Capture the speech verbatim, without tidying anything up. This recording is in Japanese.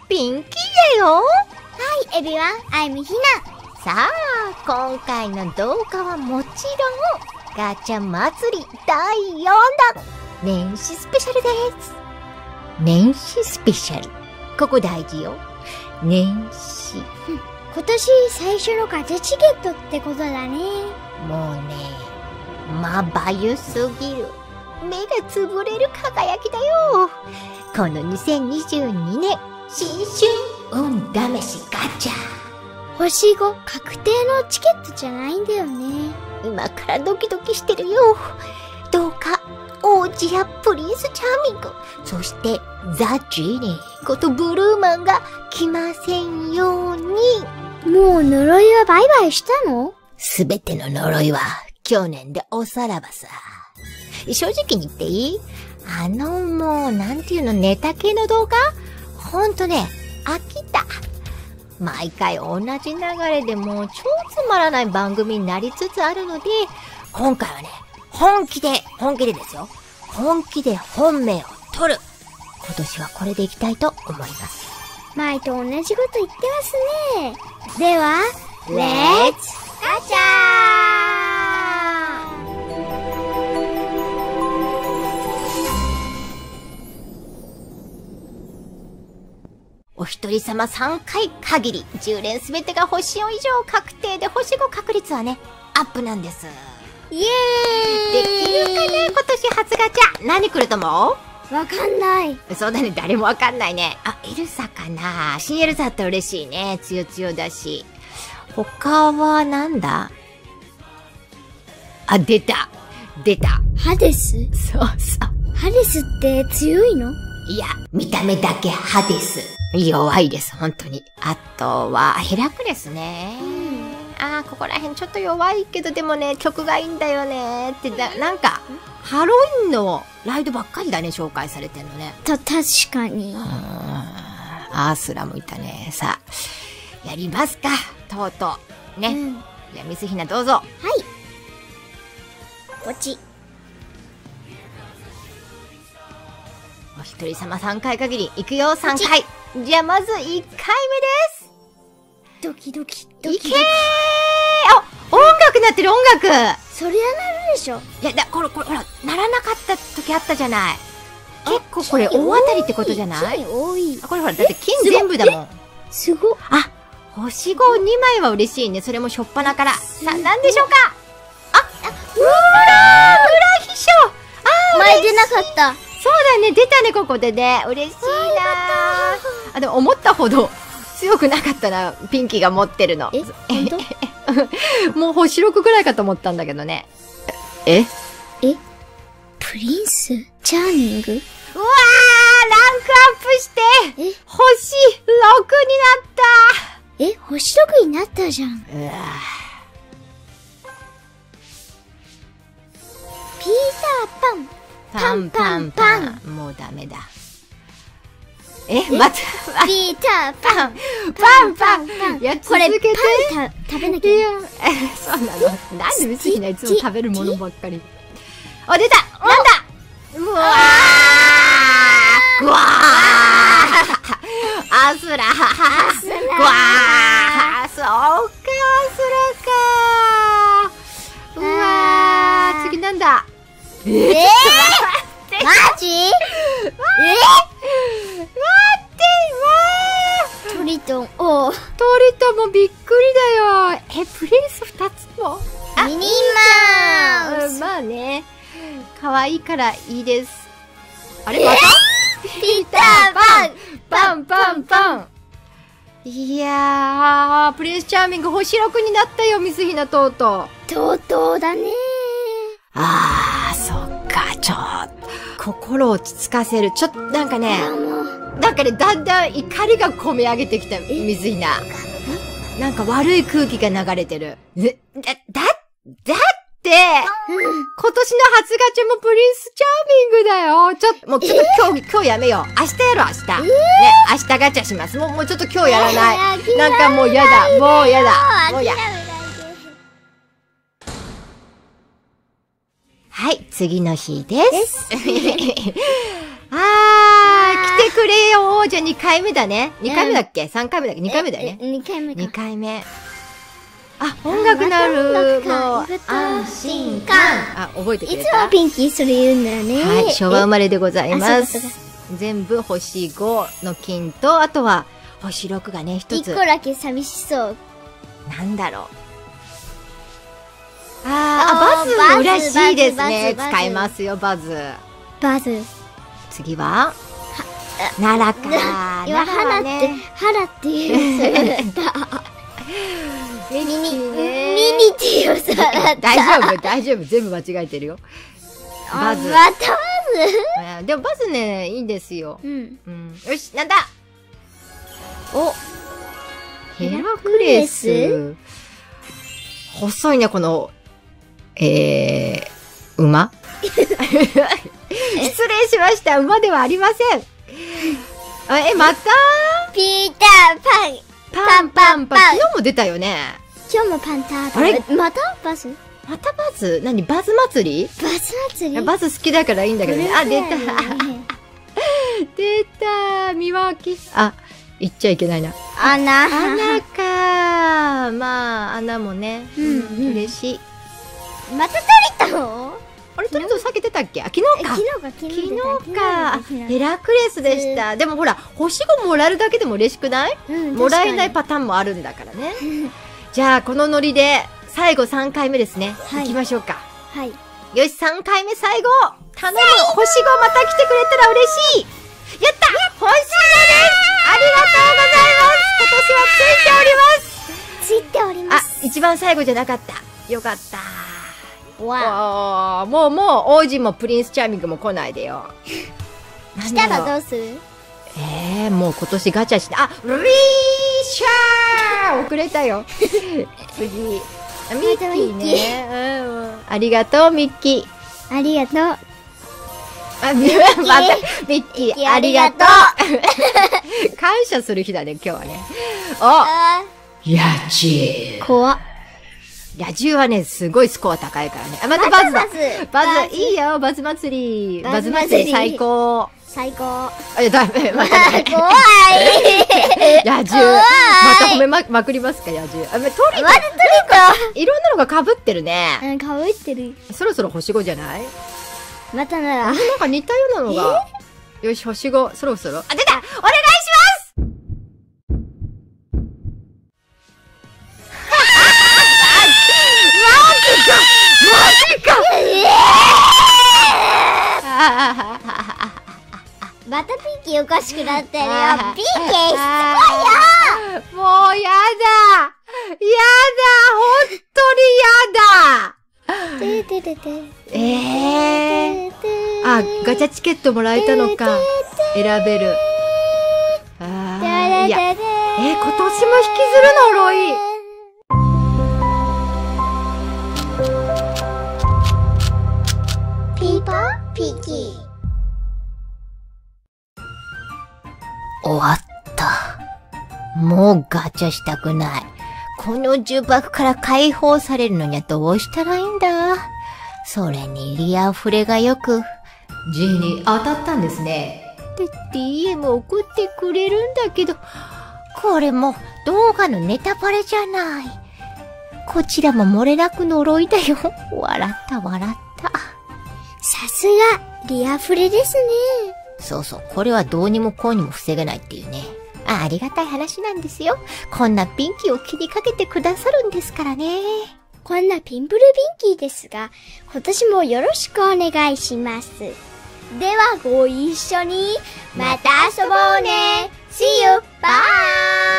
ピンキーだよ。 はい、エビワン、アイムヒナ。 さあ、今回の動画はもちろん、ガチャ祭りだいよんだん、年始スペシャルです。年始スペシャル。ここ大事よ。年始。 今年最初のガチャチケットってことだね。 もうね、まばゆすぎる。目がつぶれる輝きだよ。このにせんにじゅうにねん、新春運試しガチャ。 星ご確定のチケットじゃないんだよね。 今からドキドキしてるよ。どうか王子やプリンスチャーミング、そしてザ・ジーニーことブルーマンが来ませんように。 もう呪いはバイバイしたの？ すべての呪いは去年でおさらばさ。正直に言っていい？あのもうなんていうの、ネタ系の動画？ほんとね、飽きた。毎回同じ流れでもう超つまらない番組になりつつあるので、今回はね、本気で、本気でですよ。本気で本命を取る。今年はこれでいきたいと思います。 前と同じこと言ってますね。では、レッツガチャー！ お一人様さんかい限り、じゅうれんすべてが星よん以上確定で星ご確率はね、アップなんです。 イエーイ！ できるかな、今年初ガチャ。何来ると思う？ わかんない。 そうだね、誰もわかんないね。あ、エルサかな。新エルサだったら嬉しいね。つよつよだし。他はなんだ？あ、出た。出た。 ハデス？ そうそう。 ハデスって強いの？ いや、見た目だけハデス。弱いです、本当に。あとは、ヘラクレスね。うん、あー、ここら辺ちょっと弱いけど、でもね、曲がいいんだよね。ってな、なんか、ハロウィンのライドばっかりだね、紹介されてんのね。 と、確かに。 アースラもいたね。さあ、やりますか。とうとう。ね。うん、じゃあ、ミスヒナどうぞ。 はい。こっち。 お一人様さんかい限り。いくよ、さんかい。じゃあ、まずいっかいめです。 ドキドキ、ドキドキ。 いけー！あ、音楽なってる、音楽！ そりゃなるでしょ。 いや、だ、これ、これ、ほら、ならなかった時あったじゃない。結構これ、大当たりってことじゃない？ 金多い。 あ、これほら、だって金全部だもん。 すごっ。 あ、星ごにまいは嬉しいね。それもしょっぱなから。さあ、なんでしょうか？あ、あ、うらー！裏秘書！あー、 前出なかった。 そうだね、出たね、ここでね。嬉しいなー。あ、でも思ったほど強くなかったな、ピンキーが持ってるの。 え、ほんと？ もう星ろくぐらいかと思ったんだけどね。え？ え？プリンスチャーミング？うわー、ランクアップしてえ星ろくになった。 え、星ろくになったじゃん。 うわピーターパン。 パンパンパン。もうダメだ。え、また、 ピーターパン。 パンパンパン。いや、続けて。 パン食べなきゃ。 いや、そうなの。なんでミスヒナいつも食べるものばっかり。あ、出た！なんだ！うわー！うわー！アスラー！アスラー！うわー！そうか、アスラかー。うわー！次なんだ？ えー、マジ？えー、待って、トリトン、おう。 トリトンもびっくりだよ。え、プリンス二つも？ ミニーマウス。 まあね。可愛いからいいです。あれまた？ ピーターパンパンパンパン。いやー、プリンスチャーミング星ろくになったよ、ミスヒナとうとう。 とうとうだねー。 あー、そっか、ちょっと。心を落ち着かせる。ちょっと、なんかね、なんかね、だんだん怒りが込み上げてきた、水ひな。なんか悪い空気が流れてる。だ、だ、だって、うん、今年の初ガチャもプリンスチャーミングだよ。ちょっと、もうちょっと今日、今日やめよう。明日やろう、明日。えー、ね、明日ガチャします。もう、もうちょっと今日やらない。えー、なんかもうやだ。もうやだ。もうや。はい、次の日です。あー、来てくれよ。じゃあにかいめだね。にかいめだっけ ?さん 回目だっけ ?に 回目だよね。 にかいめか。 にかいめ。あ、音楽なる。もう、安心感。あ、覚えてくれた？ いつもピンキーそれ言うんだよね。 はい、昭和生まれでございます。 あそうかそうか全部星ごの金と、あとは星ろくがね、一つ。 一個だけ寂しそう。 なんだろう。あー、あバズ嬉しいですね。 バズバズ使いますよ、バズ。 バズ。 次は奈良か。 今、花って、花っていうさ、 ミニミね。 ニっていうさ、 大丈夫、大丈夫。全部間違えてるよ。バズ。 またバでもバズね、いいんですよ。 ズうん。 うん。よし、なんだおヘラクレス。細いね、この、えー、馬失礼しました。馬ではありません。あえ、またピーターパン。 パンパンパン。昨日も出たよね。 今日もパンター。 あれまたバズまたバズ何バズ祭りバズ祭りバズ好きだからいいんだけどね。あ、出た。 ね出た。見分け。あ、言っちゃいけないな。 穴。 穴か。まあ、穴もね。 うんうん嬉しい。 また取れたのあれ、とりあえず避けてたっけあ、昨日か。 昨日か、昨日昨日か。ヘラクレスでした。でもほら、星ごもらえるだけでも嬉しくない、 うん、 もらえないパターンもあるんだからね。じゃあ、このノリで、最後さんかいめですね。 はい行きましょうか。 はい。 よし、さんかいめ最後頼む星ごまた来てくれたら嬉しいやった星ごですありがとうございます今年はついておりますついておりまあす。、 一番最後じゃなかった。よかった。 わおーもうもう王子もプリンスチャーミングも来ないでよ。 来たらどううするえー、もう今年ガチャして、あ、リーシャー遅れたよ。次。あミッキーね。うん。ありがとう、ミッキー。 ありがとう。 あ、ミッキー。また、ミッキー、ありがとう。感謝する日だね、今日はね。おあ野獣。 ー、怖っ。 野獣はね、すごいスコア高いからね。あ、またバズだ。 またバズバズ、 バズいいよ、バズ祭り。ババズズ祭り祭り最高。 最高。 あ、いや、だめ、またね。 怖い。 野獣。ま怖いた褒めま、まくりますか、野獣。あ、ま、トリコ。 まだトいろんなのが被ってるね。 リコ。うん、かぶってる。 そろそろ星ごじゃないまたなら。 なんか似たようなのが。よし、星ご、そろそろ。あ、出たお願いしますマジかまたピンキーおかしくなってるよ。ピンキーしつこいよもうやだやだ本当にやだてててて。 ええー、あ、ガチャチケットもらえたのか。選べる。あー、いや、えー、今年も引きずる呪い。 ピーポーピーキー。 終わった。もうガチャしたくない。この呪縛から解放されるのにはどうしたらいいんだ。それにリアフレがよく。ジーに当たったんですね。で、ディーエム 送ってくれるんだけど、これも動画のネタバレじゃない。こちらも漏れなく呪いだよ。笑った笑った。 さすが、リアフレですね。 そうそう、これはどうにもこうにも防げないっていうね。あ、ありがたい話なんですよ。こんなピンキーを気にかけてくださるんですからね。 こんなピンプルピンキーですが、今年もよろしくお願いします。ではご一緒に、また遊ぼうね。See you! Bye!